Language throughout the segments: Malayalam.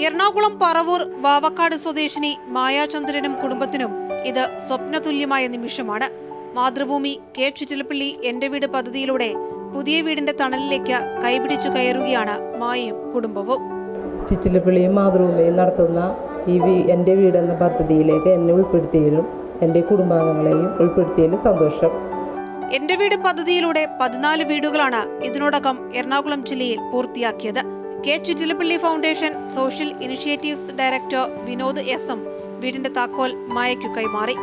എറണാകുളം പറവൂർ വാവക്കാട് സ്വദേശിനി മായാചന്ദ്രനും കുടുംബത്തിനും ഇത് സ്വപ്നതുല്യമായ നിമിഷമാണ്. മാതൃഭൂമി കെ ചിറ്റിലപ്പള്ളി എന്റെ വീട് പദ്ധതിയിലൂടെ പുതിയ വീടിന്റെ തണലിലേക്ക് കൈപിടിച്ചു കയറുകയാണ് മായയും കുടുംബവും. ചിറ്റിലപ്പള്ളിയും മാതൃഭൂമിയും നടത്തുന്ന ഈ എൻ്റെ വീട് എന്ന പദ്ധതിയിലേക്ക് എന്നെ ഉൾപ്പെടുത്തിയതിലും എൻ്റെ കുടുംബാംഗങ്ങളെയും ഉൾപ്പെടുത്തിയതിലും സന്തോഷം. എന്റെ വീട് പദ്ധതിയിലൂടെ 14 വീടുകളാണ് ഇതിനോടകം എറണാകുളം ജില്ലയിൽ പൂർത്തിയാക്കിയത്. K Chittilappilly foundation social initiatives director Vinod S വീടിന്റെ താക്കോൽ മായയ്ക്കു കൈമാറി.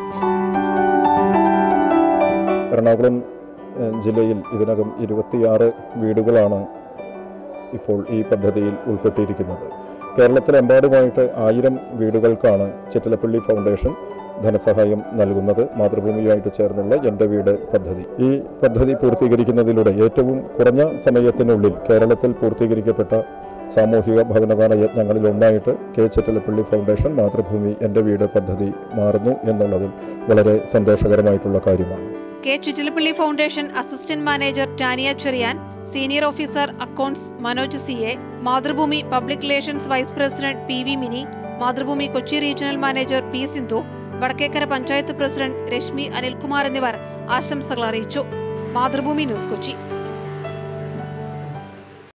എറണാകുളം ജില്ലയിൽ ഇതിനകം 26 വീടുകളാണ് ഇപ്പോൾ ഈ പദ്ധതിയിൽ ഉൾപ്പെട്ടിരിക്കുന്നത്. കേരളത്തിലെമ്പാടുമായിട്ട് 1000 വീടുകൾക്കാണ് ചിറ്റിലപ്പള്ളി ഫൗണ്ടേഷൻ ധനസഹായം നൽകുന്നത്. മാതൃഭൂമിയുമായിട്ട് ചേർന്നുള്ള എൻ്റെ വീട് പദ്ധതി. ഈ പദ്ധതി പൂർത്തീകരിക്കുന്നതിലൂടെ ഏറ്റവും കുറഞ്ഞ സമയത്തിനുള്ളിൽ കേരളത്തിൽ പൂർത്തീകരിക്കപ്പെട്ട സാമൂഹിക ഭവനദാന യജ്ഞങ്ങളിൽ ഒന്നായിട്ട് കെ ചിറ്റിലപ്പള്ളി ഫൗണ്ടേഷൻ മാതൃഭൂമി എൻ്റെ വീട് പദ്ധതി മാറുന്നു എന്നുള്ളതിൽ വളരെ സന്തോഷകരമായിട്ടുള്ള കാര്യമാണ്. K Chittilappilly foundation assistant manager Tania Cherian, senior officer accounts Manoj CA, Mathrubhumi public relations vice president PV Mini, Mathrubhumi Kochi regional manager P Sindhu, Vadakkekara panchayat president Reshmi Anilkumar എന്നിവർ ആശംസകൾ അറിയിച്ചു. മാതൃഭൂമി ന്യൂസ്, കൊച്ചി.